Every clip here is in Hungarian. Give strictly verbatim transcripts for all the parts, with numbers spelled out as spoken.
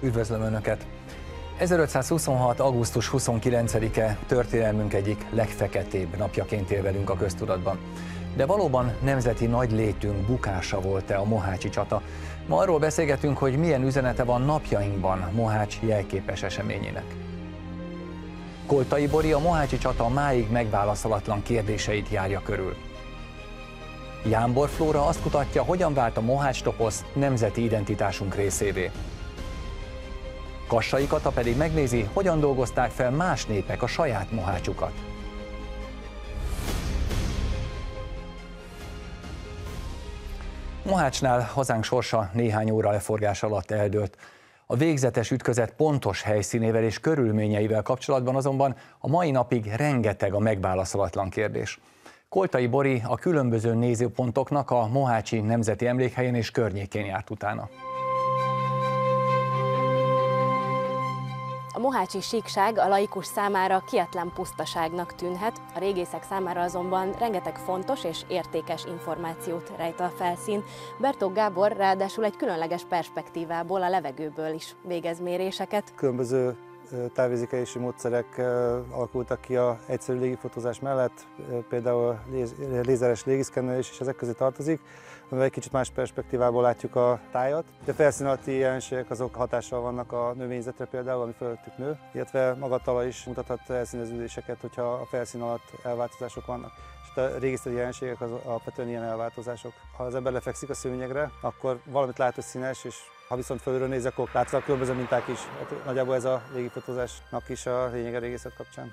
Üdvözlöm Önöket! ezerötszázhuszonhat. augusztus huszonkilencedike történelmünk egyik legfeketébb napjaként él velünk a köztudatban. De valóban nemzeti nagylétünk bukása volt-e a mohácsi csata? Ma arról beszélgetünk, hogy milyen üzenete van napjainkban Mohács jelképes eseményének. Koltai Bori a mohácsi csata máig megválaszolatlan kérdéseit járja körül. Jámbor Flóra azt kutatja, hogyan vált a mohács toposz nemzeti identitásunk részévé. Kassai Kata pedig megnézi, hogyan dolgozták fel más népek a saját mohácsukat. Mohácsnál hazánk sorsa néhány óra leforgás alatt eldőlt. A végzetes ütközet pontos helyszínével és körülményeivel kapcsolatban azonban a mai napig rengeteg a megválaszolatlan kérdés. Koltai Bori a különböző nézőpontoknak a mohácsi nemzeti emlékhelyén és környékén járt utána. A mohácsi síkság a laikus számára kietlen pusztaságnak tűnhet, a régészek számára azonban rengeteg fontos és értékes információt rejt a felszín. Bertók Gábor ráadásul egy különleges perspektívából, a levegőből is végez méréseket. Különböző távfizikaiási módszerek alakultak ki az egyszerű légifotózás mellett, például a lézeres légiszkennelés is ezek közé tartozik, amivel egy kicsit más perspektívából látjuk a tájat. A felszín alatti jelenségek azok hatással vannak a növényzetre például, ami fölöttük nő, illetve maga a talaj is mutathat elszíneződéseket, hogyha a felszín alatt elváltozások vannak. És a régészeti jelenségek az alapvetően ilyen elváltozások. Ha az ember lefekszik a szőnyegre, akkor valamit lát, hogy színes, és ha viszont fölülről néz, akkor látszanak különböző minták is. Hát nagyjából ez a légifotózásnak is a lényege régészet kapcsán.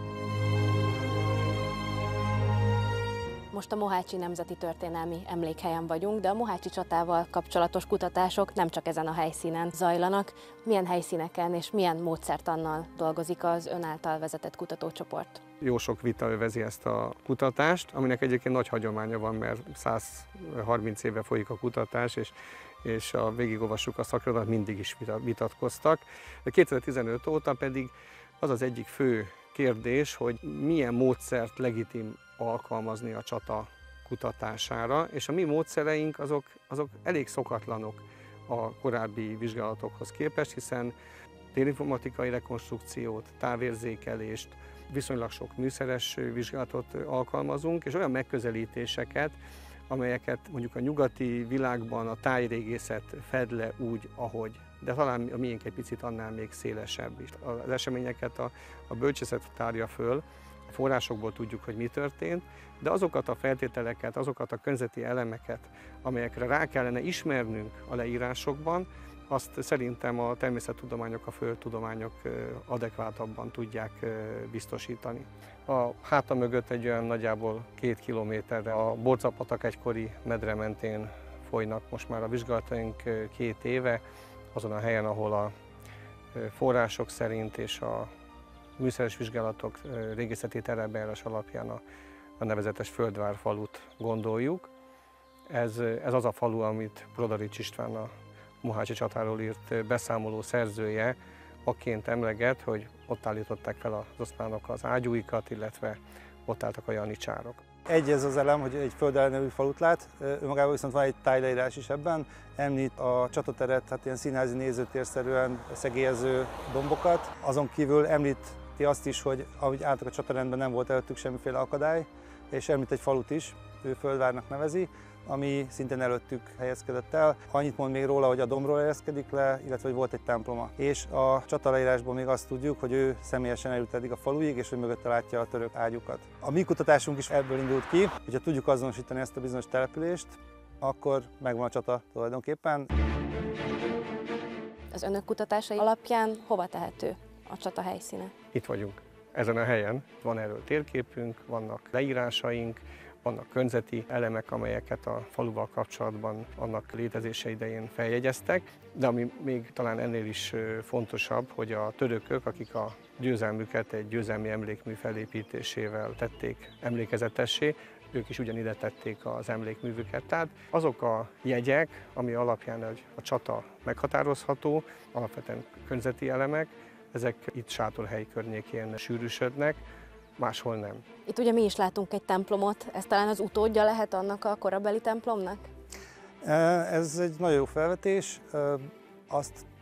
Most a Mohácsi Nemzeti Történelmi Emlékhelyen vagyunk, de a mohácsi csatával kapcsolatos kutatások nem csak ezen a helyszínen zajlanak. Milyen helyszíneken és milyen módszertannal dolgozik az ön által vezetett kutatócsoport? Jó sok vita övezi ezt a kutatást, aminek egyébként nagy hagyománya van, mert száz harminc éve folyik a kutatás, és és a végigolvassuk a szakirodalmat, mindig is vitatkoztak. kétezer-tizenöt óta pedig az az egyik fő kérdés, hogy milyen módszert legitim alkalmazni a csata kutatására, és a mi módszereink azok, azok elég szokatlanok a korábbi vizsgálatokhoz képest, hiszen térinformatikai rekonstrukciót, távérzékelést, viszonylag sok műszeres vizsgálatot alkalmazunk, és olyan megközelítéseket, amelyeket mondjuk a nyugati világban a tájrégészet fed le úgy, ahogy, de talán a miénk egy picit annál még szélesebb is. Az eseményeket a, a bölcsészet tárja föl, a forrásokból tudjuk, hogy mi történt, de azokat a feltételeket, azokat a környezeti elemeket, amelyekre rá kellene ismernünk a leírásokban, azt szerintem a természettudományok, a földtudományok adekvátabban tudják biztosítani. A háta mögött egy olyan nagyjából két kilométerre a Borcapatak egykori medre mentén folynak most már a vizsgálataink két éve, azon a helyen, ahol a források szerint és a műszeres vizsgálatok régészeti terepbejárása alapján a, a nevezetes Földvár falut gondoljuk. Ez, ez az a falu, amit Brodarics István, a mohácsi csatáról írt beszámoló szerzője akként emleget, hogy ott állították fel az oszmánok az ágyúikat, illetve ott álltak a janicsárok. Egy ez az elem, hogy egy földelnevű falut lát, önmagában viszont van egy tájleírás is ebben, említ a csatateret, hát ilyen színházi nézőtérszerűen szegélyező dombokat, azon kívül említi azt is, hogy ahogy álltak a csatarendben, nem volt előttük semmiféle akadály, és említ egy falut is, ő Földvárnak nevezi, ami szintén előttük helyezkedett el. Annyit mond még róla, hogy a dombról helyezkedik le, illetve hogy volt egy temploma. És a csataleírásból még azt tudjuk, hogy ő személyesen eljut eddig a faluig, és hogy mögötte látja a török ágyukat. A mi kutatásunk is ebből indult ki, hogyha tudjuk azonosítani ezt a bizonyos települést, akkor megvan a csata tulajdonképpen. Az önök kutatásai alapján hova tehető a csata helyszíne? Itt vagyunk, ezen a helyen. Van erről térképünk, vannak leírásaink, vannak környezeti elemek, amelyeket a faluval kapcsolatban annak létezése idején feljegyeztek, de ami még talán ennél is fontosabb, hogy a törökök, akik a győzelmüket egy győzelmi emlékmű felépítésével tették emlékezetessé, ők is ugyanide tették az emlékművüket. Tehát azok a jegyek, ami alapján a csata meghatározható, alapvetően környezeti elemek, ezek itt Sátorhely környékén sűrűsödnek, máshol nem. Itt ugye mi is látunk egy templomot, ez talán az utódja lehet annak a korabeli templomnak? Ez egy nagyon jó felvetés. Azt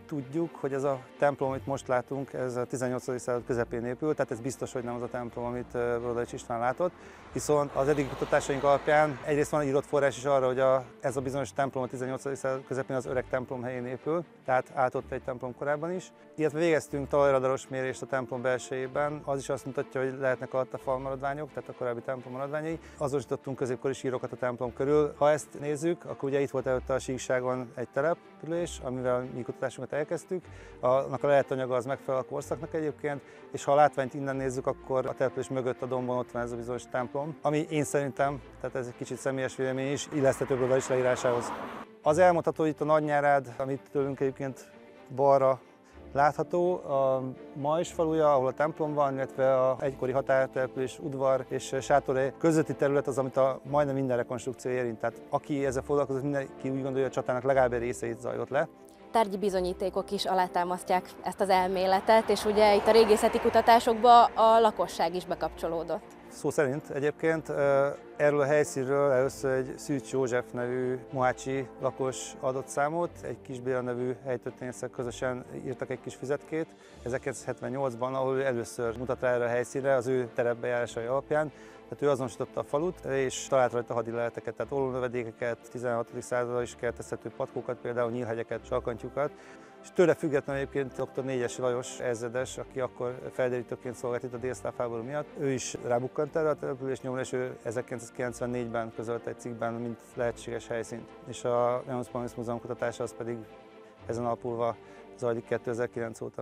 tudjuk, hogy ez a templom, amit most látunk, ez a tizennyolcadik század közepén épült, tehát ez biztos, hogy nem az a templom, amit Borodaics István látott. Viszont az eddigi kutatásaink alapján egyrészt van írott forrás is arra, hogy a, ez a bizonyos templom a tizennyolcadik század közepén az öreg templom helyén épül, tehát állt ott egy templom korábban is. Illetve végeztünk talajradaros mérést a templom belsejében, az is azt mutatja, hogy lehetnek alatta falmaradványok, tehát a korábbi templom maradványai. Azonosítottunk középkori sírokat a templom körül. Ha ezt nézzük, akkor ugye itt volt előtte a síkságon egy település, amivel mi kutatásunkat elkezdtük. Annak a leletanyaga az megfelel a korszaknak egyébként, és ha a látványt innen nézzük, akkor a település mögött a dombon ott van ez a bizonyos templom, ami én szerintem, tehát ez egy kicsit személyes vélemény is, illeszthető Borodaics leírásához. Az elmondható itt a Nagynyárád, amit tőlünk egyébként balra látható, a Majs faluja, ahol a templom van, illetve a egykori határtelepülés, udvar és sátorhely közötti terület az, amit a majdnem minden rekonstrukció érint. Tehát aki ezzel foglalkozott, mindenki úgy gondolja, hogy a csatának legalább egy része itt zajlott le. Tárgyi bizonyítékok is alátámasztják ezt az elméletet, és ugye itt a régészeti kutatásokba a lakosság is bekapcsolódott. Szó szerint egyébként erről a helyszínről először egy Szűcs József nevű mohácsi lakos adott számot, egy Kis Béla nevű helytörténésszel közösen írtak egy kis füzetkét ezerkilencszázhetvennyolcban, ahol először mutat rá erre a helyszínre az ő terepbejárásai alapján. Tehát ő azonosította a falut, és talált rajta hadileleteket, tehát ólomnövedékeket, tizenhatodik századra is kertezhető patkókat, például nyílhegyeket, sarkantyúkat. És tőle függetlenül egyébként dr. Négyesi Lajos ezredes, aki akkor felderítőként szolgált itt a délszláv háború miatt, ő is rábukkant erre a település nyomra, és ő ezerkilencszázkilencvennégyben közölte egy cikkben, mint lehetséges helyszínt. És a Janus Pannonius Múzeum kutatása az pedig ezen alapulva zajlik kétezer-kilenc óta.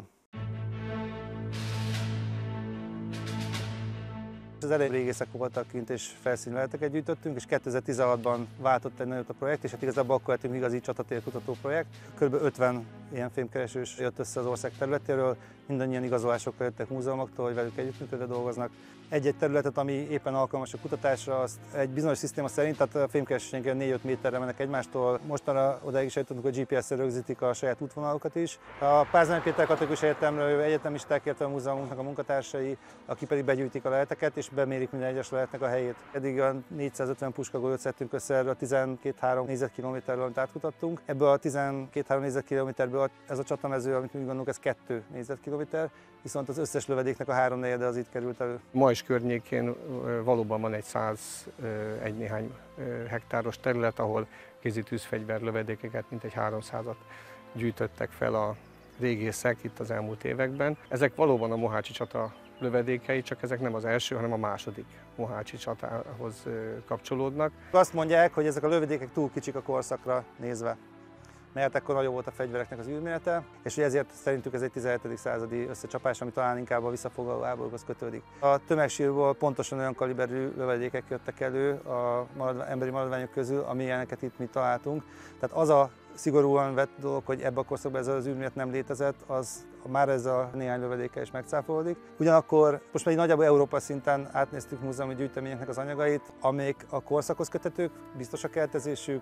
Az elején régészek voltak kint, és felszínleleteket gyűjtöttünk, és kétezer-tizenhatban váltott egy nagyot a projekt, és hát igazából akkor lettünk igazi csatatérkutató projekt. Körülbelül ötven ilyen fémkeresős jött össze az ország területéről, mindannyian igazolásokkal jöttek múzeumoktól, hogy velük együttműködve dolgoznak. Egy-egy területet, ami éppen alkalmas a kutatásra, azt egy bizonyos szisztéma szerint, tehát a fémkeresőink négy-öt méterre mennek egymástól. Mostanra odáig is eljutottunk, hogy gé pé es-szel rögzítik a saját útvonalukat is. A Pázmány Péter Katolikus Egyetemről jövő egyetemisták, illetve a múzeumunknak a munkatársai, akik pedig begyűjtik a leleteket és bemérik minden egyes leletnek a helyét. Eddig a négyszázötven puskagolyót szedtünk össze erről a tizenkét-három négyzetkilométerről, amit átkutattunk. Ebből a tizenkét-három négyzetkilométerből ez a csatamező, amit mi gondolunk, ez kettő négyzetkilométer, viszont az összes lövedéknek a háromnegyede az itt került elő. Majs környékén valóban van egy száz egy néhány hektáros terület, ahol kézi tűzfegyver lövedékeket, mintegy háromszázat gyűjtöttek fel a régészek itt az elmúlt években. Ezek valóban a mohácsi csata lövedékei, csak ezek nem az első, hanem a második mohácsi csatához kapcsolódnak. Azt mondják, hogy ezek a lövedékek túl kicsik a korszakra nézve, mert ekkor nagyobb volt a fegyvereknek az űrmérete, és ezért szerintük ez egy tizenhetedik századi összecsapás, ami talán inkább a visszafoglaló háborúhoz kötődik. A tömegsírból pontosan olyan kaliberű lövedékek jöttek elő a maradvány, emberi maradványok közül, amilyeneket itt mi találtunk. Tehát az a szigorúan vett dolog, hogy ebben a korszakban ez az űrméret nem létezett, az már ez a néhány lövedékkel is megcáfolódik. Ugyanakkor most már nagyjából Európa szinten átnéztük múzeumi gyűjteményeknek az anyagait, amik a korszakhoz kötetők, biztos a keltezésük,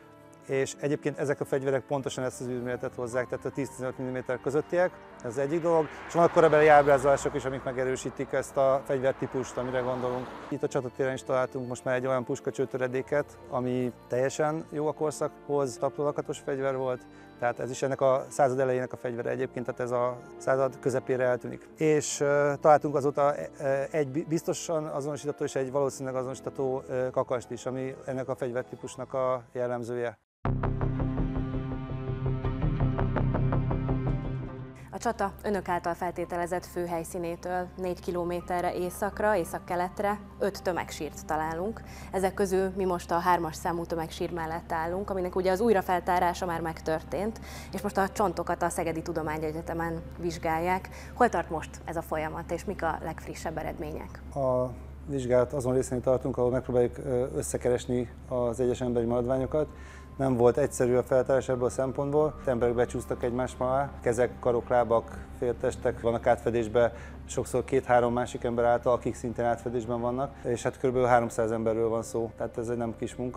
és egyébként ezek a fegyverek pontosan ezt az űrméretet hozzák, tehát a tíz-tizenöt milliméter közöttiek, ez az egyik dolog. És vannak korabeli ábrázolások is, amik megerősítik ezt a fegyvertípust, amire gondolunk. Itt a csatatéren is találtunk most már egy olyan puskacsőtöredéket, ami teljesen jó a korszakhoz, taplólakatos fegyver volt, tehát ez is ennek a század elejének a fegyvere egyébként, tehát ez a század közepére eltűnik. És uh, találtunk azóta egy biztosan azonosítható és egy valószínűleg azonosítható uh, kakast is, ami ennek a fegyvertípusnak a jellemzője. A csata önök által feltételezett főhelyszínétől négy kilométerre északra, északkeletre öt tömegsírt találunk. Ezek közül mi most a hármas számú tömegsír mellett állunk, aminek ugye az újrafeltárása már megtörtént, és most a csontokat a Szegedi Tudományegyetemen vizsgálják. Hol tart most ez a folyamat, és mik a legfrissebb eredmények? A vizsgálat azon részén tartunk, ahol megpróbáljuk összekeresni az egyes emberi maradványokat. Nem volt egyszerű a feltárás ebből a szempontból. Emberek becsúsztak egymás alá, kezek, karok, lábak, féltestek vannak átfedésben, sokszor két-három másik ember által, akik szintén átfedésben vannak, és hát kb. háromszáz emberről van szó, tehát ez egy nem kis munka.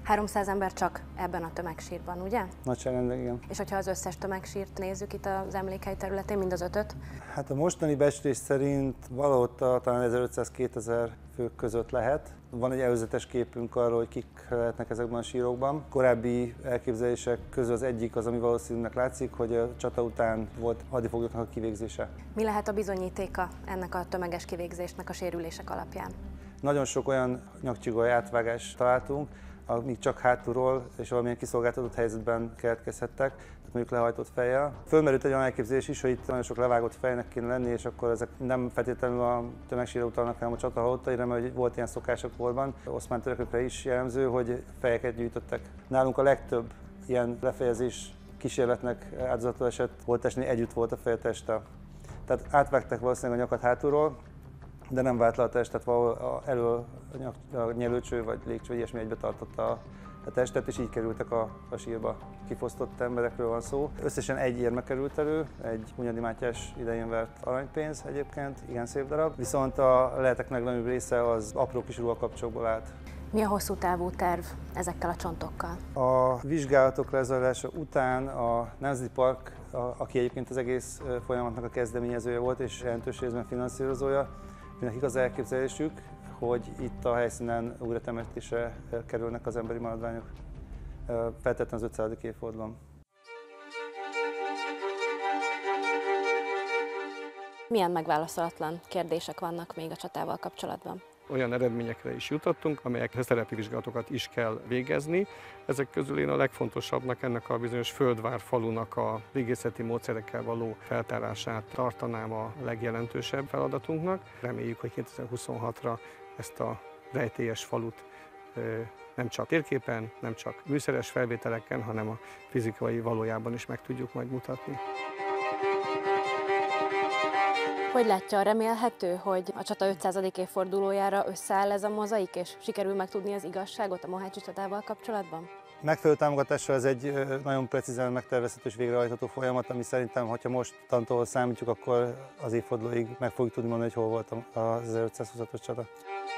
háromszáz ember csak ebben a tömegsírban, ugye? Nagyságrendben, igen. És hogyha az összes tömegsírt nézzük itt az emlékhely területén, mind az ötöt? Hát a mostani becslés szerint valahol talán ezerötszáz-kétezer fő között lehet. Van egy előzetes képünk arról, hogy kik lehetnek ezekben a sírokban. Korábbi elképzelések közül az egyik az, ami valószínűleg látszik, hogy a csata után volt hadifoglyoknak a kivégzése. Mi lehet a bizonyítéka ennek a tömeges kivégzésnek a sérülések alapján? Nagyon sok olyan nyakcsigoly átvágást találtunk, amik csak hátulról és valamilyen kiszolgáltatott helyzetben keletkezhettek, tehát mondjuk lehajtott fejjel. Fölmerült egy olyan elképzelés is, hogy itt nagyon sok levágott fejnek kéne lenni, és akkor ezek nem feltétlenül a tömegsírre utalnak, hanem a csata halottaira, mert volt ilyen szokás a korban. Oszmán törökökre is jellemző, hogy fejeket gyűjtöttek. Nálunk a legtöbb ilyen lefejezés kísérletnek áldozatul esett holttestnél együtt volt a fejteste. Tehát átvágták valószínűleg a nyakat hátulról, de nem vált le a test, tehát valahol elől a nyelőcső vagy légcső vagy ilyesmi egybe tartotta a testet, és így kerültek a, a sírba. Kifosztott emberekről van szó. Összesen egy érme került elő, egy Hunyadi Mátyás idején vert aranypénz egyébként, igen szép darab, viszont a leletek legnagyobb része az apró kis ruhakapcsokból állt. Mi a hosszú távú terv ezekkel a csontokkal? A vizsgálatok lezajlása után a Nemzeti Park, a, aki egyébként az egész folyamatnak a kezdeményezője volt és jelentős részben finanszírozója, nekik az elképzelésük, hogy itt a helyszínen újratemetésre kerülnek az emberi maradványok, feltétlenül az ötszázadik évfordulón. Milyen megválaszolatlan kérdések vannak még a csatával kapcsolatban? Olyan eredményekre is jutottunk, amelyekhez szerepi vizsgálatokat is kell végezni. Ezek közül én a legfontosabbnak ennek a bizonyos Földvár falunak a régészeti módszerekkel való feltárását tartanám a legjelentősebb feladatunknak. Reméljük, hogy kétezer-huszonhatra ezt a rejtélyes falut nem csak térképen, nem csak műszeres felvételeken, hanem a fizikai valójában is meg tudjuk majd mutatni. Hogy látja, remélhető, hogy a csata ötszázadik évfordulójára összeáll ez a mozaik, és sikerül megtudni az igazságot a mohácsi csatával kapcsolatban? Megfelelő támogatással ez egy nagyon precízen megtervezhető és végrehajtható folyamat, ami szerintem, ha most tantól számítjuk, akkor az évfordulóig meg fogjuk tudni mondani, hogy hol volt az ezerötszázhúszas csata.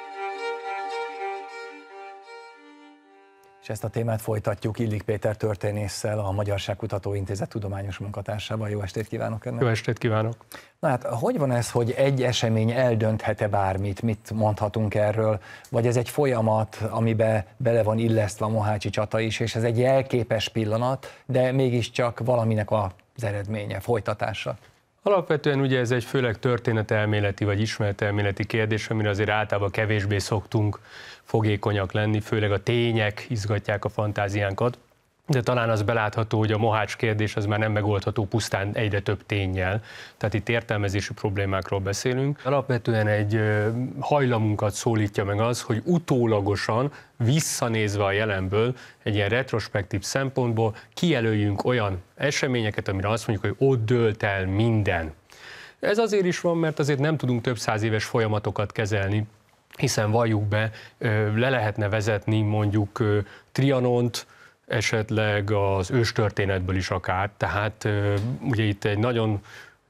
És ezt a témát folytatjuk Illik Péter történésszel, a Magyarságkutató Intézet tudományos munkatársával. Jó estét kívánok önnek! Jó estét kívánok! Na hát, hogy van ez, hogy egy esemény eldönthet-e bármit? Mit mondhatunk erről? Vagy ez egy folyamat, amiben bele van illesztve a mohácsi csata is, és ez egy jelképes pillanat, de mégiscsak valaminek az eredménye, folytatása? Alapvetően ugye ez egy főleg történetelméleti vagy ismeretelméleti kérdés, amire azért általában kevésbé szoktunk fogékonyak lenni, főleg a tények izgatják a fantáziánkat, de talán az belátható, hogy a mohács kérdés az már nem megoldható pusztán egyre több ténnyel, tehát itt értelmezési problémákról beszélünk. Alapvetően egy hajlamunkat szólítja meg az, hogy utólagosan, visszanézve a jelenből, egy ilyen retrospektív szempontból kijelöljünk olyan eseményeket, amire azt mondjuk, hogy ott dőlt el minden. Ez azért is van, mert azért nem tudunk több száz éves folyamatokat kezelni, hiszen valljuk be, le lehetne vezetni mondjuk Trianont, esetleg az őstörténetből is akár, tehát ugye itt egy nagyon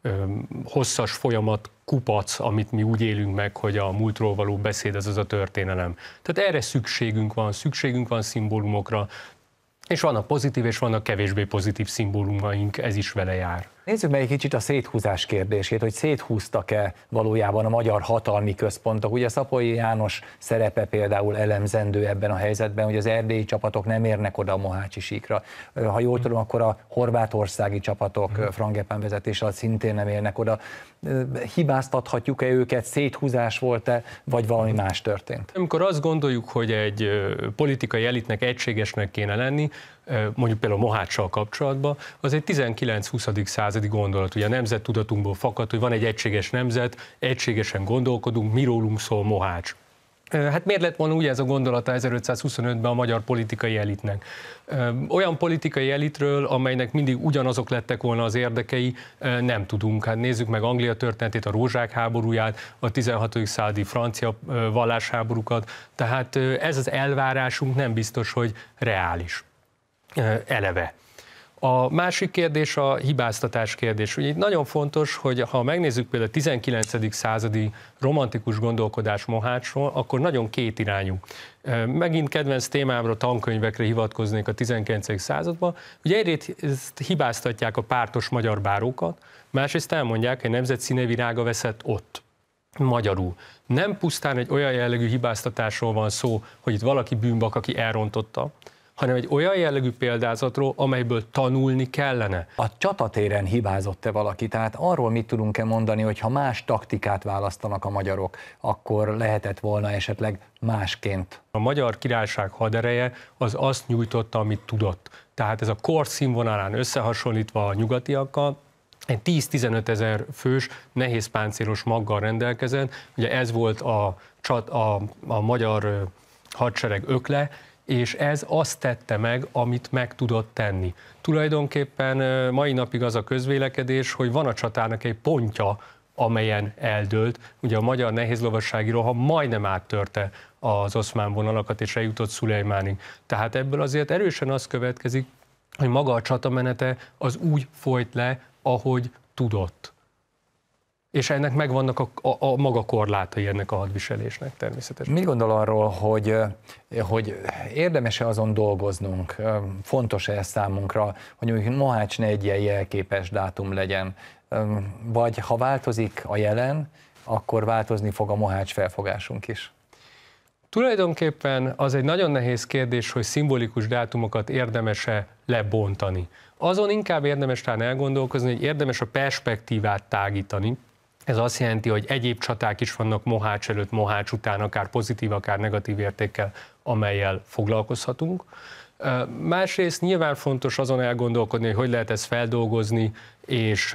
hosszas folyamat, kupac, amit mi úgy élünk meg, hogy a múltról való beszéd az az a történelem. Tehát erre szükségünk van, szükségünk van szimbólumokra, és vannak pozitív és vannak kevésbé pozitív szimbólumaink, ez is vele jár. Nézzük meg egy kicsit a széthúzás kérdését, hogy széthúztak-e valójában a magyar hatalmi központok. Ugye Szapoly János szerepe például elemzendő ebben a helyzetben, hogy az erdélyi csapatok nem érnek oda a mohácsi síkra. Ha jól tudom, akkor a horvátországi csapatok Frangepán vezetés alatt szintén nem érnek oda. Hibáztathatjuk-e őket, széthúzás volt-e, vagy valami más történt? Amikor azt gondoljuk, hogy egy politikai elitnek egységesnek kéne lenni, mondjuk például a moháccsal kapcsolatban, az egy tizenkilenc-huszadik századi gondolat. Ugye a nemzettudatunkból fakad, hogy van egy egységes nemzet, egységesen gondolkodunk, mi rólunk szól Mohács. Hát miért lett volna ugye ez a gondolata ezerötszázhuszonötben a magyar politikai elitnek? Olyan politikai elitről, amelynek mindig ugyanazok lettek volna az érdekei, nem tudunk. Hát nézzük meg Anglia történetét, a rózsák háborúját, a tizenhatodik századi francia vallásháborúkat. Tehát ez az elvárásunk nem biztos, hogy reális eleve. A másik kérdés a hibáztatás kérdés. Ugye itt nagyon fontos, hogy ha megnézzük például a tizenkilencedik századi romantikus gondolkodás Mohácsról, akkor nagyon kétirányú. Megint kedvenc témámra, tankönyvekre hivatkoznék a tizenkilencedik században. Ugye egyrészt hibáztatják a pártos magyar bárókat, másrészt elmondják, hogy a nemzet színevirága veszett ott. Magyarul. Nem pusztán egy olyan jellegű hibáztatásról van szó, hogy itt valaki bűnbak, aki elrontotta, hanem egy olyan jellegű példázatról, amelyből tanulni kellene. A csatatéren hibázott-e valaki? Tehát arról mit tudunk-e mondani, hogy ha más taktikát választanak a magyarok, akkor lehetett volna esetleg másként? A Magyar Királyság hadereje az azt nyújtotta, amit tudott. Tehát ez a kor színvonalán összehasonlítva a nyugatiakkal, egy tíz-tizenöt ezer fős, nehéz páncélos maggal rendelkezett. Ugye ez volt a, a, a magyar hadsereg ökle, és ez azt tette meg, amit meg tudott tenni. Tulajdonképpen mai napig az a közvélekedés, hogy van a csatának egy pontja, amelyen eldőlt. Ugye a magyar nehézlovassági roham majdnem áttörte az oszmán vonalakat, és eljutott Szulejmánig. Tehát ebből azért erősen az következik, hogy maga a csatamenete az úgy folyt le, ahogy tudott. És ennek megvannak a, a, a maga korlátai ennek a hadviselésnek természetesen. Mit gondol arról, hogy, hogy érdemes-e azon dolgoznunk, fontos-e ez számunkra, hogy mondjuk Mohács ne egy ilyen jelképes dátum legyen, vagy ha változik a jelen, akkor változni fog a Mohács felfogásunk is? Tulajdonképpen az egy nagyon nehéz kérdés, hogy szimbolikus dátumokat érdemes-e lebontani. Azon inkább érdemes talán elgondolkozni, hogy érdemes a perspektívát tágítani. Ez azt jelenti, hogy egyéb csaták is vannak Mohács előtt, Mohács után, akár pozitív, akár negatív értékkel, amellyel foglalkozhatunk. Másrészt nyilván fontos azon elgondolkodni, hogy hogy lehet ezt feldolgozni, és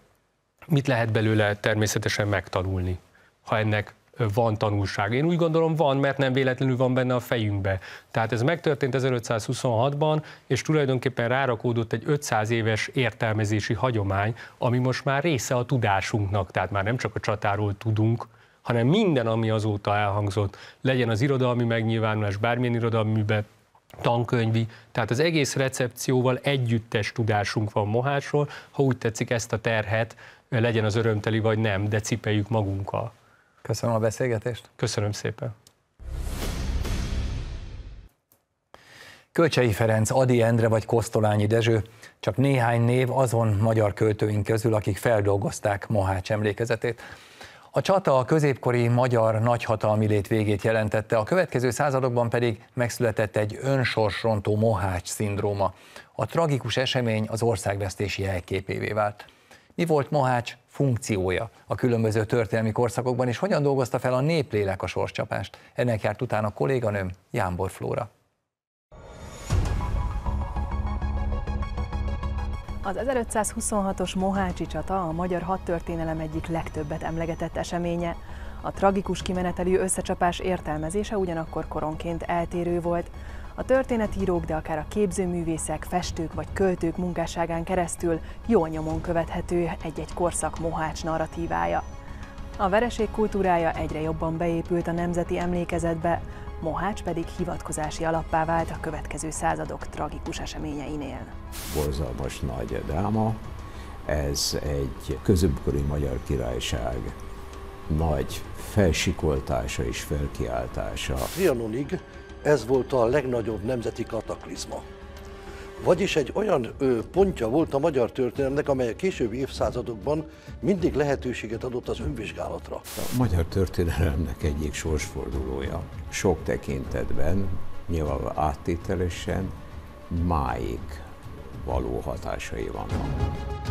mit lehet belőle természetesen megtanulni, ha ennek van tanulság. Én úgy gondolom van, mert nem véletlenül van benne a fejünkbe. Tehát ez megtörtént ezerötszázhuszonhatban, és tulajdonképpen rárakódott egy ötszáz éves értelmezési hagyomány, ami most már része a tudásunknak. Tehát már nem csak a csatáról tudunk, hanem minden, ami azóta elhangzott, legyen az irodalmi megnyilvánulás, bármilyen irodalmi műbe, tankönyvi, tehát az egész recepcióval együttes tudásunk van Mohácsról, ha úgy tetszik, ezt a terhet, legyen az örömteli vagy nem, de cipeljük magunkkal. Köszönöm a beszélgetést. Köszönöm szépen. Kölcsey Ferenc, Ady Endre vagy Kosztolányi Dezső, csak néhány név azon magyar költőink közül, akik feldolgozták Mohács emlékezetét. A csata a középkori magyar nagyhatalmi lét végét jelentette, a következő századokban pedig megszületett egy önsorsrontó Mohács szindróma. A tragikus esemény az országvesztés jelképévé vált. Mi volt Mohács funkciója a különböző történelmi korszakokban, és hogyan dolgozta fel a néplélek a sorscsapást? Ennek járt utána a kolléganőm, Jámbor Flóra. Az ezerötszázhuszonhatos mohácsi csata a magyar hadtörténelem egyik legtöbbet emlegetett eseménye. A tragikus kimenetelű összecsapás értelmezése ugyanakkor koronként eltérő volt. A történetírók, de akár a képzőművészek, festők vagy költők munkásságán keresztül jól nyomon követhető egy-egy korszak Mohács narratívája. A vereség kultúrája egyre jobban beépült a nemzeti emlékezetbe, Mohács pedig hivatkozási alappá vált a következő századok tragikus eseményeinél. Borzalmas nagy dráma, ez egy középkori magyar királyság nagy felsikoltása és felkiáltása. Trianonig ez volt a legnagyobb nemzeti kataklizma. Vagyis egy olyan ö, pontja volt a magyar történelemnek, amely a későbbi évszázadokban mindig lehetőséget adott az önvizsgálatra. A magyar történelemnek egyik sorsfordulója. Sok tekintetben, nyilván áttételesen, máig való hatásai vannak.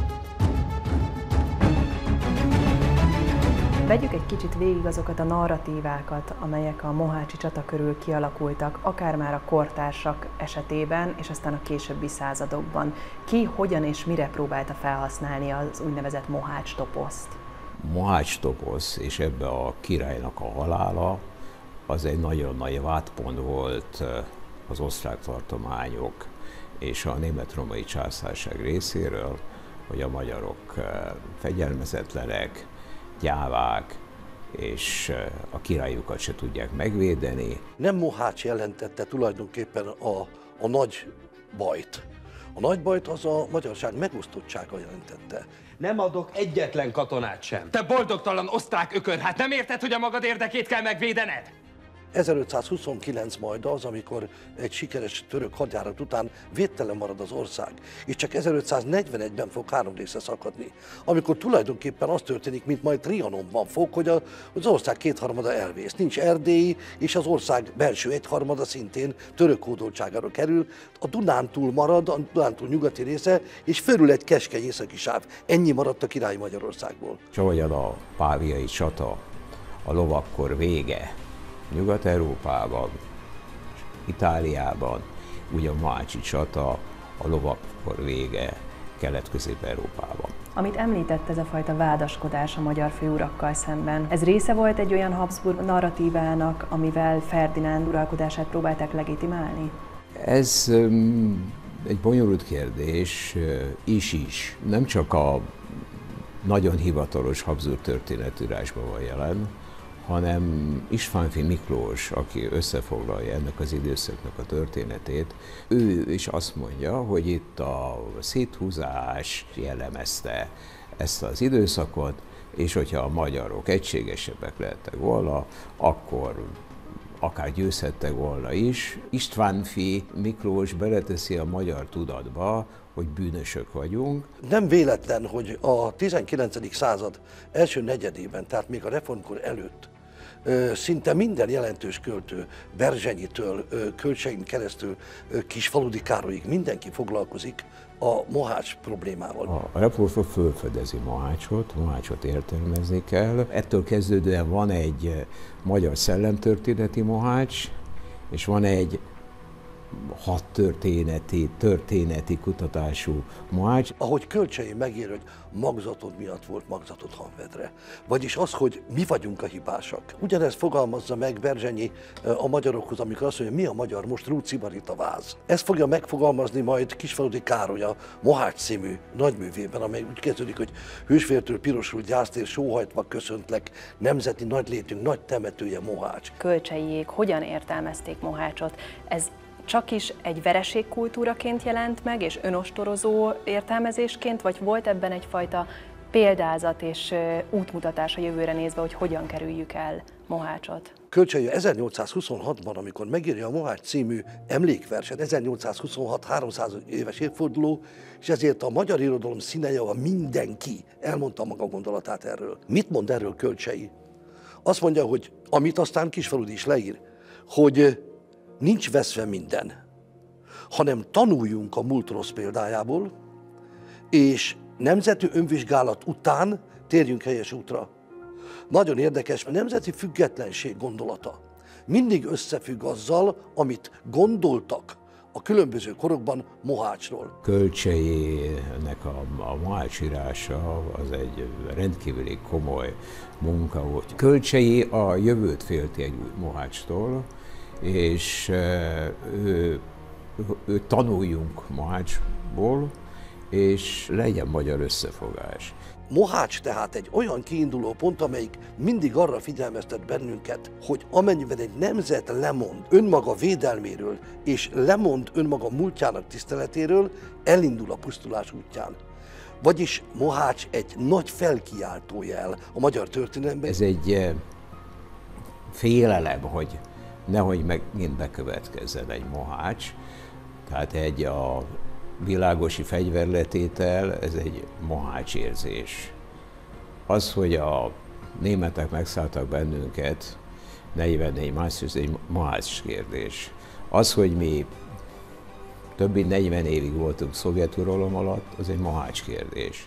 Vegyük egy kicsit végig azokat a narratívákat, amelyek a mohácsi csata körül kialakultak, akár már a kortársak esetében, és aztán a későbbi századokban. Ki, hogyan és mire próbálta felhasználni az úgynevezett Mohács toposzt? Mohács toposz és ebbe a királynak a halála, az egy nagyon nagy vádpont volt az osztrák tartományok és a német-római császárság részéről, hogy a magyarok fegyelmezetlenek, gyávák, és a királyukat se tudják megvédeni. Nem Mohács jelentette tulajdonképpen a, a nagy bajt, A nagy bajt az a magyarság megosztottsága jelentette. Nem adok egyetlen katonát sem. Te boldogtalan osztrák ökör, hát nem érted, hogy a magad érdekét kell megvédened? ezerötszázhuszonkilenc majd az, amikor egy sikeres török hadjárat után védtelen marad az ország, és csak ezerötszáznegyvenegyben fog három részre szakadni, amikor tulajdonképpen az történik, mint majd Trianonban fog, hogy az ország kétharmada elvész. Nincs Erdély, és az ország belső egyharmada szintén török hódoltságára kerül, a Dunántúl marad, a Dunántúl nyugati része, és fölül egy keskeny északi sáv. Ennyi maradt a királyi Magyarországból. És ahogyan a páviai csata, a lovakkor vége, Nyugat-Európában, Itáliában, ugye a mohácsi csata, a lovakkor vége Kelet-Közép-Európában. Amit említett, ez a fajta vádaskodás a magyar főurakkal szemben, ez része volt egy olyan Habsburg narratívának, amivel Ferdinánd uralkodását próbálták legitimálni? Ez um, egy bonyolult kérdés is is. Nem csak a nagyon hivatalos Habsburg történetírásban van jelen, hanem Istvánffy Miklós, aki összefoglalja ennek az időszaknak a történetét, ő is azt mondja, hogy itt a széthúzás jellemezte ezt az időszakot, és hogyha a magyarok egységesebbek lehettek volna, akkor akár győzhettek volna is. Istvánffy Miklós beleteszi a magyar tudatba, hogy bűnösök vagyunk. Nem véletlen, hogy a tizenkilencedik század első negyedében, tehát még a reformkor előtt, szinte minden jelentős költő, Berzsenyitől, Kölcsei'n keresztül, Kisfaludy Károlyig mindenki foglalkozik a mohács problémával. A reformkor fölfedezi Mohácsot, Mohácsot értelmezni kell. Ettől kezdődően van egy magyar szellemtörténeti Mohács, és van egy hat történeti, történeti kutatású Mohács. Ahogy Kölcsei megír, hogy magzatod miatt volt magzatod Hanvedre. Vagyis az, hogy mi vagyunk a hibásak. Ugyanezt fogalmazza meg Berzsenyi a magyarokhoz, amikor azt mondja, mi a magyar, most Rúci Marita váz. Ezt fogja megfogalmazni majd Kisfaludy Károly a Mohács című nagyművében, amely úgy kezdődik, hogy hősvértől pirosult gyásztér sóhajtva köszöntlek, nemzeti nagylétünk nagy temetője Mohács. Kölcseiék hogyan értelmezték Mohácsot? Ez csak is egy vereségkultúraként jelent meg, és önostorozó értelmezésként, vagy volt ebben egyfajta példázat és útmutatás a jövőre nézve, hogy hogyan kerüljük el Mohácsot? Kölcsei ezernyolcszázhuszonhatban, amikor megírja a Mohács című emlékverset, ezernyolcszázhuszonhat háromszáz éves évforduló, és ezért a magyar irodalom színejava mindenki elmondta maga gondolatát erről. Mit mond erről Kölcsei? Azt mondja, hogy amit aztán Kisfaludy is leír, hogy nincs veszve minden, hanem tanuljunk a múlt rossz példájából, és nemzeti önvizsgálat után térjünk helyes útra. Nagyon érdekes, mert nemzeti függetlenség gondolata mindig összefügg azzal, amit gondoltak a különböző korokban Mohácsról. Kölcseinek a, a Mohács írása az egy rendkívüli komoly munka volt. Kölcsei a jövőt félti egy új Mohácstól, és ő, ő tanuljunk Mohácsból, és legyen magyar összefogás. Mohács tehát egy olyan kiinduló pont, amelyik mindig arra figyelmeztet bennünket, hogy amennyiben egy nemzet lemond önmaga védelméről, és lemond önmaga múltjának tiszteletéről, elindul a pusztulás útján. Vagyis Mohács egy nagy felkiáltójel a magyar történelemben. Ez egy félelem, hogy nehogy megint bekövetkezzen egy Mohács, tehát egy a világosi fegyverletétel, ez egy Mohács érzés. Az, hogy a németek megszálltak bennünket, negyvennégy március, egy Mohács kérdés. Az, hogy mi több mint negyven évig voltunk szovjet uralom alatt, az egy Mohács kérdés.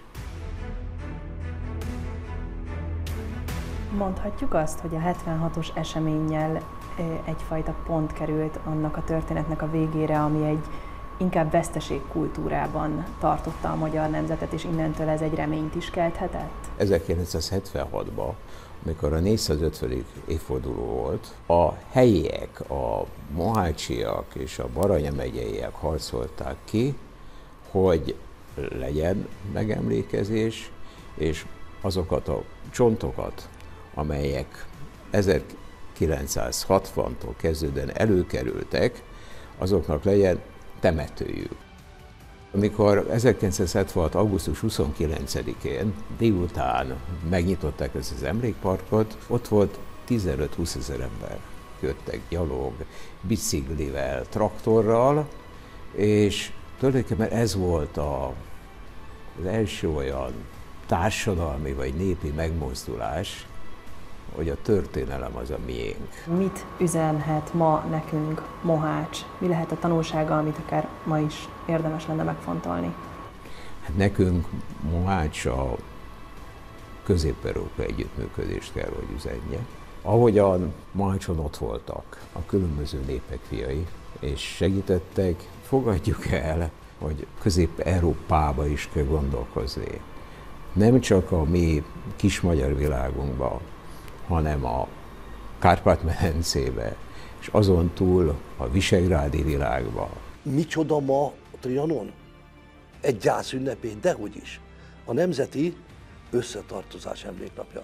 Mondhatjuk azt, hogy a hetvenhatos eseménnyel egyfajta pont került annak a történetnek a végére, ami egy inkább veszteségkultúrában tartotta a magyar nemzetet, és innentől ez egy reményt is kelthetett? ezerkilencszázhetvenhatban, amikor a négyszázötvenedik évforduló volt, a helyiek, a mohácsiak és a Baranya megyeiek harcolták ki, hogy legyen megemlékezés, és azokat a csontokat, amelyek ezerkilencszázhatvantól kezdődően előkerültek, azoknak legyen temetőjük. Amikor ezerkilencszázhetvanhat. augusztus huszonkilencedikén délután megnyitották ezt az emlékparkot, ott volt tizenöt-húszezer ember. Jöttek gyalog, biciklivel, traktorral, és tulajdonképpen ez volt a, az első olyan társadalmi vagy népi megmozdulás, hogy a történelem az a miénk. Mit üzenhet ma nekünk Mohács? Mi lehet a tanulsága, amit akár ma is érdemes lenne megfontolni? Hát nekünk Mohács a közép-európai együttműködést kell, hogy üzenje. Ahogyan Mohácson ott voltak a különböző népek fiai, és segítettek, fogadjuk el, hogy Közép-Európába is kell gondolkozni. Nem csak a mi kis magyar világunkban, hanem a Kárpát-medencébe, és azon túl a visegrádi világba. Micsoda ma Trianon? Egy gyász ünnepé, dehogy is. A Nemzeti Összetartozás Emléknapja.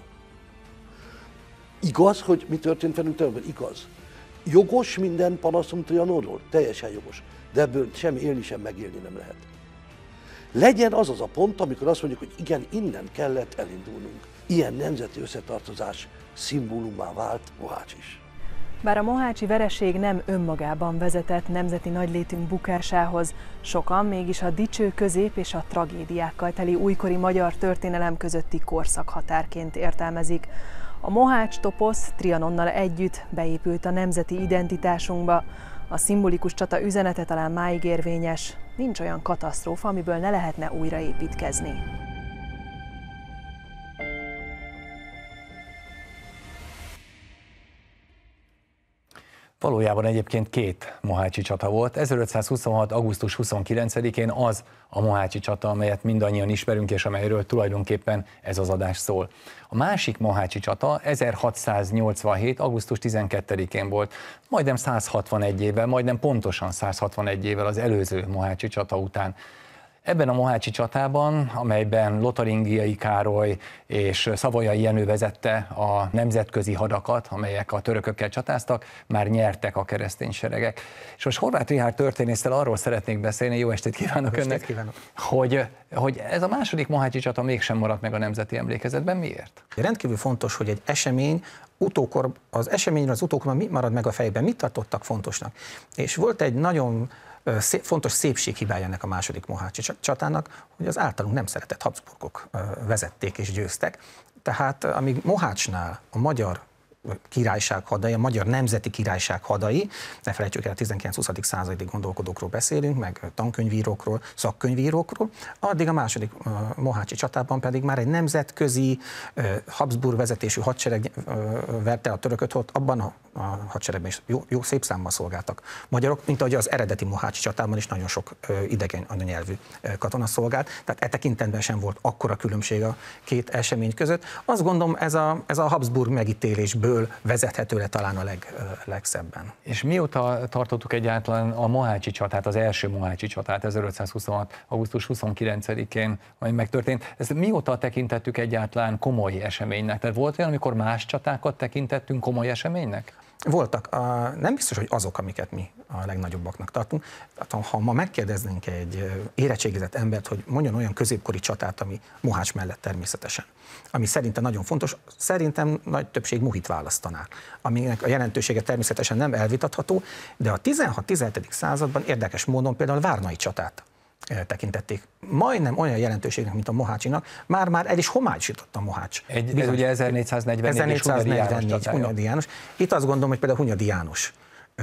Igaz, hogy mi történt velünk Trianonban? Igaz. Jogos minden panaszunk Trianonról? Teljesen jogos. De ebből sem élni, sem megélni nem lehet. Legyen az az a pont, amikor azt mondjuk, hogy igen, innen kellett elindulnunk. Ilyen nemzeti összetartozás szimbólumá vált Mohács is. Bár a mohácsi vereség nem önmagában vezetett nemzeti nagylétünk bukásához, sokan mégis a dicső közép és a tragédiákkal teli újkori magyar történelem közötti korszakhatárként értelmezik. A Mohács toposz Trianonnal együtt beépült a nemzeti identitásunkba. A szimbolikus csata üzenete talán máig érvényes, nincs olyan katasztrófa, amiből ne lehetne újraépítkezni. Valójában egyébként két mohácsi csata volt. ezerötszázhuszonhat. augusztus huszonkilencedikén az a mohácsi csata, amelyet mindannyian ismerünk, és amelyről tulajdonképpen ez az adás szól. A másik mohácsi csata ezerhatszáznyolcvanhét. augusztus tizenkettedikén volt, majdnem száz hatvanegy évvel, majdnem pontosan száz hatvanegy évvel az előző mohácsi csata után. Ebben a mohácsi csatában, amelyben Lotaringiai Károly és Savoyai Jenő vezette a nemzetközi hadakat, amelyek a törökökkel csatáztak, már nyertek a keresztény seregek. És most Horváth Richárd történésszel arról szeretnék beszélni, jó estét kívánok jó önnek, estét kívánok. Hogy, hogy ez a második mohácsi csata mégsem maradt meg a nemzeti emlékezetben. Miért? Rendkívül fontos, hogy egy esemény, utókor, az eseményről az utókorban mi marad meg a fejben, mit tartottak fontosnak. És volt egy nagyon Szép, fontos szépséghibája ennek a második mohácsi csatának, hogy az általunk nem szeretett Habsburgok vezették és győztek. Tehát amíg Mohácsnál a magyar királyság hadai, a magyar nemzeti királyság hadai, ne felejtsük el, a tizenkilenc-huszadik századi gondolkodókról beszélünk, meg tankönyvírókról, szakkönyvírókról, addig a második uh, mohácsi csatában pedig már egy nemzetközi uh, Habsburg vezetésű hadsereg uh, verte a törököt, ott abban a, a hadseregben is jó, jó szép számmal szolgáltak magyarok, mint ahogy az eredeti mohácsi csatában is nagyon sok uh, idegen anyanyelvű uh, katona szolgált, tehát e tekintetben sem volt akkora különbség a két esemény között. Azt gondolom, ez a, ez a Habsburg megítélésből vezethető le talán a leg, legszebben. És mióta tartottuk egyáltalán a mohácsi csatát, az első mohácsi csatát ezerötszázhuszonhat. augusztus huszonkilencedikén, ami megtörtént, ezt mióta tekintettük egyáltalán komoly eseménynek? Tehát volt olyan, amikor más csatákat tekintettünk komoly eseménynek? Voltak. Nem biztos, hogy azok, amiket mi a legnagyobbaknak tartunk. Ha ma megkérdeznénk egy érettségizett embert, hogy mondjon olyan középkori csatát, ami Mohács mellett természetesen, ami szerintem nagyon fontos, szerintem nagy többség Muhit választaná, aminek a jelentősége természetesen nem elvitatható, de a tizenhat-tizenhetedik században érdekes módon például a várnai csatát tekintették. Majdnem olyan jelentőségnek, mint a mohácsinak, már-már el is homályosított a Mohács. Egy, ez ugye ezernégyszáznegyvennégy és Hunyadi János. Itt azt gondolom, hogy például Hunyadi János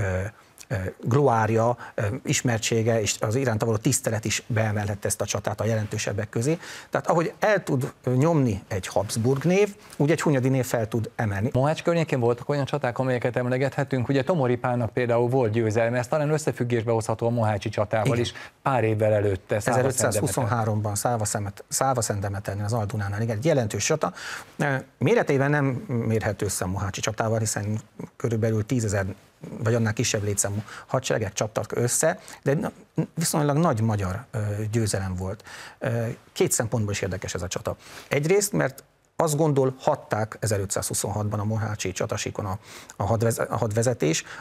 gloária, ismertsége és az iránta való tisztelet is beemelhette ezt a csatát a jelentősebbek közé. Tehát ahogy el tud nyomni egy Habsburg név, úgy egy Hunyadi név fel tud emelni. Mohács környékén voltak olyan csaták, amelyeket emlegethetünk. Ugye Tomori Pálnak például volt győzelme, ez talán összefüggésbe hozható a mohácsi csatával igen. is pár évvel előtte. ezerötszázhuszonháromban Szávaszentdemeten, az Aldunánál, igen, egy jelentős csata. Méretében nem mérhető össze a mohácsi csatával, hiszen körülbelül tízezer vagy annál kisebb létszámú hadseregek csaptak össze, de viszonylag nagy magyar győzelem volt. Két szempontból is érdekes ez a csata. Egyrészt, mert azt gondolhatták ezerötszázhuszonhatban a mohácsi csatasíkon a, a, hadvez, a hadvezetés,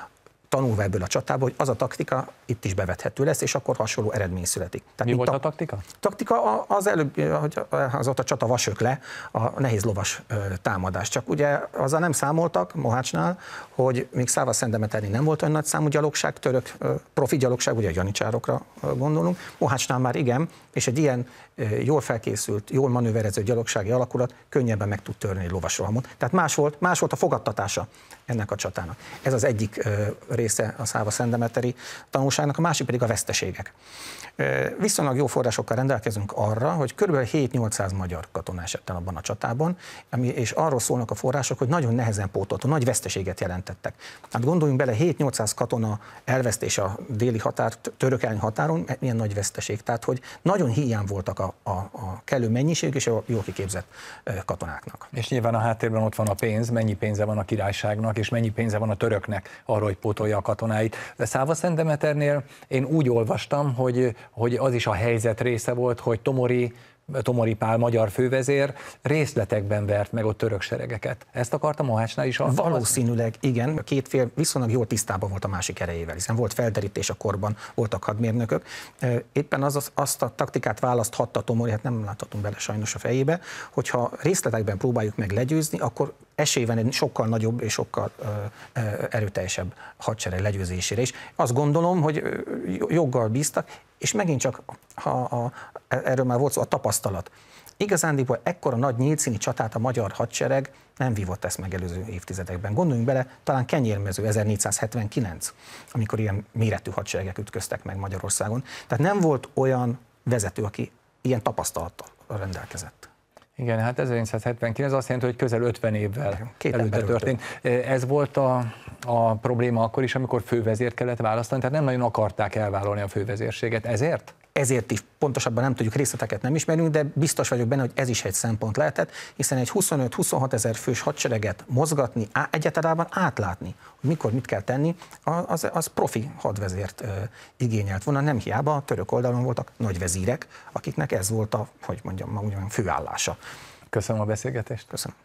tanulva ebből a csatából, hogy az a taktika itt is bevethető lesz, és akkor hasonló eredmény születik. Tehát mi volt a taktika? Taktika az előbb, hogy az ott a csata vasök le, a nehéz lovas támadás. Csak ugye azzal nem számoltak Mohácsnál, hogy még Száva Szendemeternél nem volt olyan nagy számú gyalogság, török profi gyalogság, ugye a janicsárokra gondolunk, Mohácsnál már igen, és egy ilyen jól felkészült, jól manőverező gyalogsági alakulat könnyebben meg tud törni egy lovasrohamon. Tehát más volt, más volt a fogadtatása ennek a csatának. Ez az egyik része a Száva Szendemeteri tanulságnak, a másik pedig a veszteségek. Viszonylag jó forrásokkal rendelkezünk arra, hogy kb. hét-nyolcszáz magyar katona esett el abban a csatában, és arról szólnak a források, hogy nagyon nehezen pótolható, nagy veszteséget jelentettek. Hát gondoljunk bele, hét-nyolcszáz katona elvesztés a déli határ, török elleni határon, milyen nagy veszteség. Tehát, hogy nagyon hiány voltak a, a, a kellő mennyiség és a jól kiképzett katonáknak. És nyilván a háttérben ott van a pénz, mennyi pénze van a királyságnak, és mennyi pénze van a töröknek arra, hogy pótolja a katonáit. De Száva Szendemeternél én úgy olvastam, hogy, hogy az is a helyzet része volt, hogy Tomori, Tomori Pál magyar fővezér részletekben vert meg ott török seregeket. Ezt akarta Mohácsnál is alkalmazni? Valószínűleg igen, a két fél viszonylag jól tisztában volt a másik erejével, hiszen volt felderítés a korban, voltak hadmérnökök. Éppen az, azt a taktikát választhatta Tomori, hát nem láthatunk bele sajnos a fejébe, hogyha részletekben próbáljuk meg legyőzni, akkor esély van egy sokkal nagyobb és sokkal ö, ö, erőteljesebb hadsereg legyőzésére is. Azt gondolom, hogy joggal bíztak, és megint csak, ha a, erről már volt szó, a tapasztalat. Igazándiból ekkora nagy nyílcíni csatát a magyar hadsereg nem vívott ezt megelőző évtizedekben. Gondoljunk bele, talán Kenyérmező ezernégyszázhetvenkilenc, amikor ilyen méretű hadseregek ütköztek meg Magyarországon. Tehát nem volt olyan vezető, aki ilyen tapasztalattal rendelkezett. Igen, hát ezernégyszázhetvenkilenc azt jelenti, hogy közel ötven évvel Két előtte történt. Ez volt a, a probléma akkor is, amikor fővezért kellett választani, tehát nem nagyon akarták elvállalni a fővezérséget. Ezért? Ezért is pontosabban nem tudjuk, részleteket nem ismerünk, de biztos vagyok benne, hogy ez is egy szempont lehetett, hiszen egy huszonöt-huszonhat ezer fős hadsereget mozgatni, egyáltalán átlátni, hogy mikor mit kell tenni, az, az profi hadvezért ö, igényelt volna. Nem hiába a török oldalon voltak nagyvezírek, akiknek ez volt a, hogy mondjam, ma ugyan főállása. Köszönöm a beszélgetést. Köszönöm.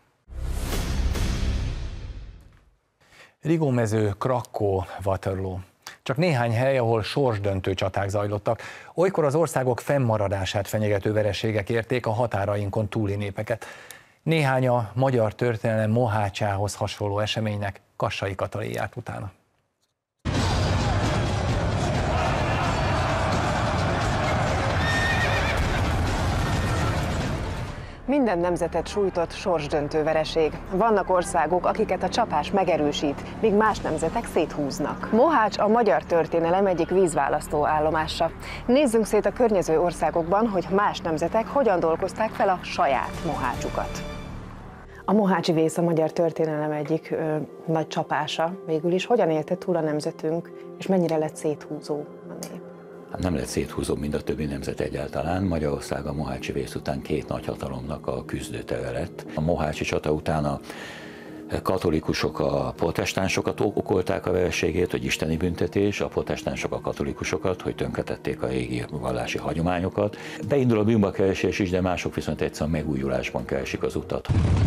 Rigómező, Krakkó, Waterloo. Csak néhány hely, ahol sorsdöntő csaták zajlottak. Olykor az országok fennmaradását fenyegető vereségek érték a határainkon túli népeket. Néhány a magyar történelem Mohácsához hasonló eseménynek Kassai Katalin járt utána. Minden nemzetet sújtott sorsdöntő vereség. Vannak országok, akiket a csapás megerősít, míg más nemzetek széthúznak. Mohács a magyar történelem egyik vízválasztó állomása. Nézzünk szét a környező országokban, hogy más nemzetek hogyan dolgozták fel a saját Mohácsukat. A mohácsi vész a magyar történelem egyik ö, nagy csapása. Végül is hogyan élte túl a nemzetünk, és mennyire lett széthúzó a nép? Nem lett széthúzó, mint a többi nemzet egyáltalán. Magyarország a mohácsi vész után két nagy hatalomnak a küzdőtere lett. A mohácsi csata után a katolikusok a protestánsokat okolták a vereségét, hogy isteni büntetés, a protestánsok a katolikusokat, hogy tönkretették a régi vallási hagyományokat. Beindul a bűnbakkeresés is, de mások viszont egyszerűen megújulásban keresik az utat.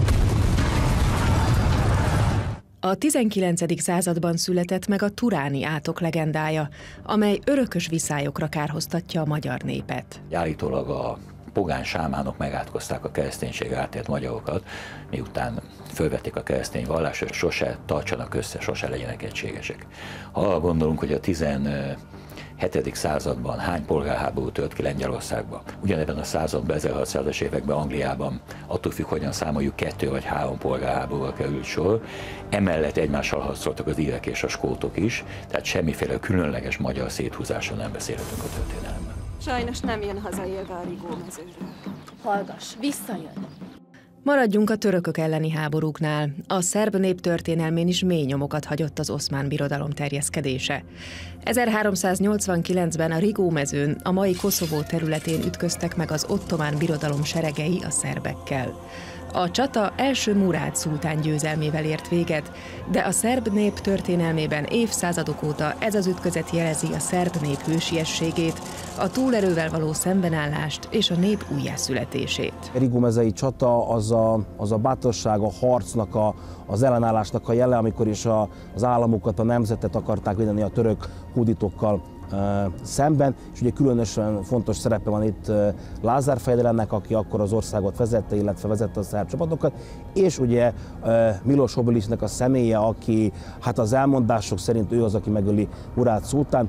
A tizenkilencedik században született meg a turáni átok legendája, amely örökös viszályokra kárhoztatja a magyar népet. Állítólag a pogány sámánok megátkozták a kereszténység átért magyarokat, miután fölvették a keresztény vallást, hogy sose tartsanak össze, sose legyenek egységesek. Ha arra gondolunk, hogy a tizenhetedik században hány polgárháború tört ki Lengyelországban, ugyanebben a században, ezerhatszázas években Angliában, attól függ, hogyan számoljuk, kettő vagy három polgárháborúra került sor, emellett egymással harcoltak az írek és a skótok is, tehát semmiféle különleges magyar széthúzásról nem beszélhetünk a történelemben. Sajnos nem jön haza élve a Rigómezőről. Hallgass, visszajön! Maradjunk a törökök elleni háborúknál. A szerb nép történelmén is mély nyomokat hagyott az oszmán birodalom terjeszkedése. ezerháromszáznyolcvankilencben a Rigómezőn, a mai Koszovó területén ütköztek meg az ottomán birodalom seregei a szerbekkel. A csata első Murád szultán győzelmével ért véget, de a szerb nép történelmében évszázadok óta ez az ütközet jelezi a szerb nép hősiességét, a túlerővel való szembenállást és a nép újjászületését. A rigómezei csata az a, az a bátorság, a harcnak, a, az ellenállásnak a jele, amikor is a, az államokat, a nemzetet akarták védeni a török hódítókkal e, szemben, és ugye különösen fontos szerepe van itt e, Lázár Fejedelemnek, aki akkor az országot vezette, illetve vezette a szerb csapatokat, és ugye e, Miloš Obilićnek a személye, aki hát az elmondások szerint ő az, aki megöli Murád szultánt.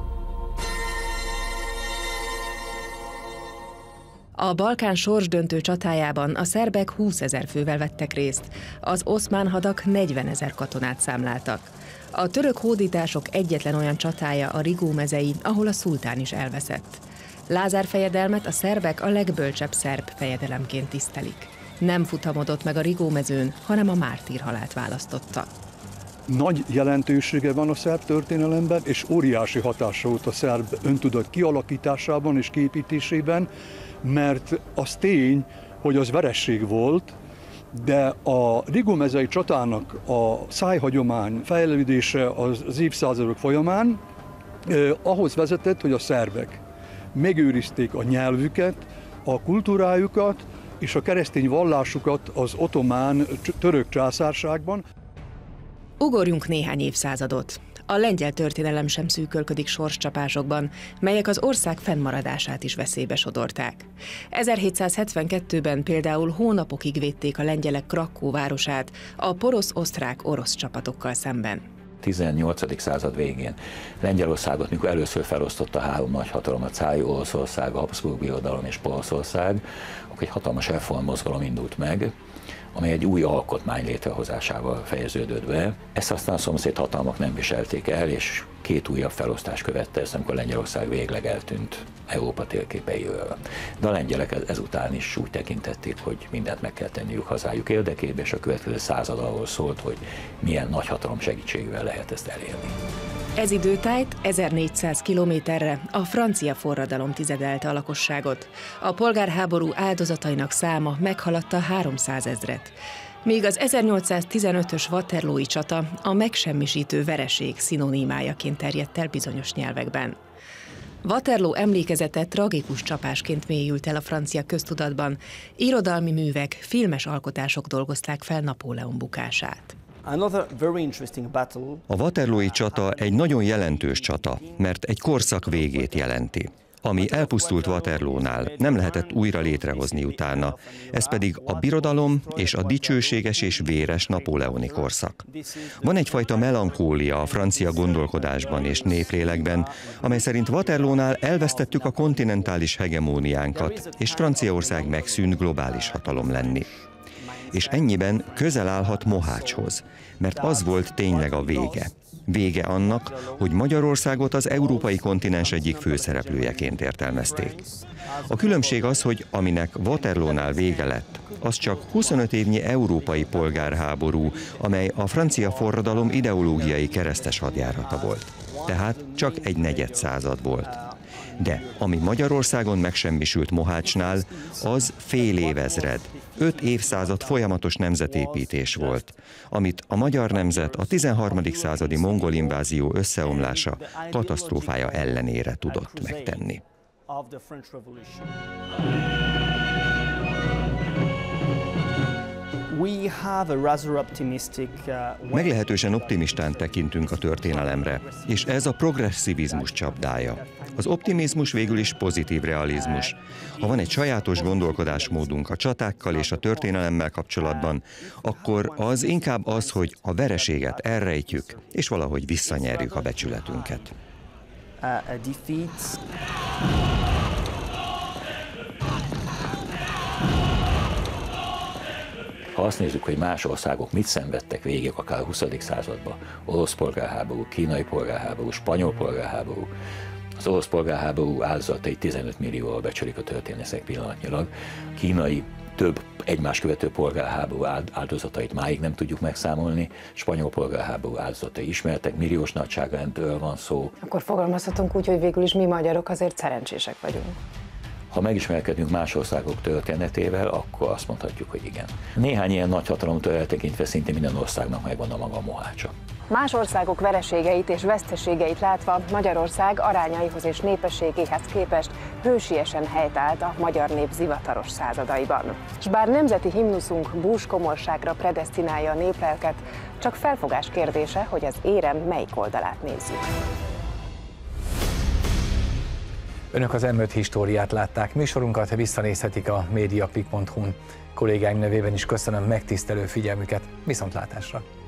A Balkán sorsdöntő csatájában a szerbek húszezer fővel vettek részt, az oszmán hadak negyvenezer katonát számláltak. A török hódítások egyetlen olyan csatája a rigómezei, ahol a szultán is elveszett. Lázár fejedelmet a szerbek a legbölcsebb szerb fejedelemként tisztelik. Nem futamodott meg a rigómezőn, hanem a mártírhalált választotta. Nagy jelentősége van a szerb történelemben, és óriási hatása volt a szerb öntudat kialakításában és kiépítésében, mert az tény, hogy az veresség volt, de a rigómezei csatának a szájhagyomány fejlődése az, az évszázadok folyamán eh, ahhoz vezetett, hogy a szerbek megőrizték a nyelvüket, a kultúrájukat és a keresztény vallásukat az ottomán török császárságban. Ugorjunk néhány évszázadot. A lengyel történelem sem szűkölködik sorscsapásokban, melyek az ország fennmaradását is veszélybe sodorták. ezerhétszázhetvenkettőben például hónapokig védték a lengyelek Krakkó városát a porosz-osztrák-orosz csapatokkal szemben. tizennyolcadik század végén Lengyelországot, mikor először felosztotta három nagyhatalom, a cári Oroszország, a Habsburg Birodalom és Poroszország, akkor egy hatalmas reformmozgalom indult meg, amely egy új alkotmány létrehozásával fejeződött be. Ezt aztán a szomszéd hatalmak nem viselték el, és két újabb felosztás követte ezt, amikor Lengyelország végleg eltűnt Európa térképeiről. De a lengyelek ezután is úgy tekintették, hogy mindent meg kell tenniük hazájuk érdekében, és a következő század arról szólt, hogy milyen nagyhatalom segítségével lehet ezt elérni. Ez időtájt ezernégyszáz kilométerre a francia forradalom tizedelte a lakosságot. A polgárháború áldozatainak száma meghaladta háromszázezret, míg az ezernyolcszáztizenötös Waterlooi csata a megsemmisítő vereség szinonimájaként terjedt el bizonyos nyelvekben. Waterloo emlékezete tragikus csapásként mélyült el a francia köztudatban, irodalmi művek, filmes alkotások dolgozták fel Napóleon bukását. A Waterlooi csata egy nagyon jelentős csata, mert egy korszak végét jelenti. Ami elpusztult Waterloonál, nem lehetett újra létrehozni utána, ez pedig a birodalom és a dicsőséges és véres napóleoni korszak. Van egyfajta melankólia a francia gondolkodásban és néplélekben, amely szerint Waterloonál elvesztettük a kontinentális hegemóniánkat, és Franciaország megszűnt globális hatalom lenni. És ennyiben közel állhat Mohácshoz, mert az volt tényleg a vége. Vége annak, hogy Magyarországot az európai kontinens egyik főszereplőjeként értelmezték. A különbség az, hogy aminek Waterloonál vége lett, az csak huszonöt évnyi európai polgárháború, amely a francia forradalom ideológiai keresztes hadjárata volt. Tehát csak egy negyedszázad volt. De ami Magyarországon megsemmisült Mohácsnál, az fél évezred, öt évszázad folyamatos nemzetépítés volt, amit a magyar nemzet a tizenharmadik századi mongol invázió összeomlása katasztrófája ellenére tudott megtenni. Meglehetősen optimistán tekintünk a történelemre, és ez a progresszivizmus csapdája. Az optimizmus végül is pozitív realizmus. Ha van egy sajátos gondolkodásmódunk a csatákkal és a történelemmel kapcsolatban, akkor az inkább az, hogy a vereséget elrejtjük, és valahogy visszanyerjük a becsületünket. Ha azt nézzük, hogy más országok mit szenvedtek végig akár a huszadik században, orosz polgárháború, kínai polgárháború, spanyol polgárháború, az orosz polgárháború áldozatai tizenöt millióval becsülik a történészek pillanatnyilag. A kínai több egymás követő polgárháború áldozatait máig nem tudjuk megszámolni, spanyol polgárháború áldozatai ismertek, milliós nagyságrendről van szó. Akkor fogalmazhatunk úgy, hogy végül is mi magyarok azért szerencsések vagyunk. Ha megismerkedünk más országok történetével, akkor azt mondhatjuk, hogy igen. Néhány ilyen nagyhatalomtól eltekintve szinte minden országnak megvan a maga mohácsa. Más országok vereségeit és veszteségeit látva Magyarország arányaihoz és népességéhez képest hősiesen helytált a magyar nép zivataros századaiban. S bár nemzeti himnuszunk búskomorságra predesztinálja a néplelket, csak felfogás kérdése, hogy az érem melyik oldalát nézzük. Önök az em öt Históriát látták, műsorunkat visszanézhetik a mediaclick pont hu-n. Kollégáim nevében is köszönöm megtisztelő figyelmüket, viszontlátásra!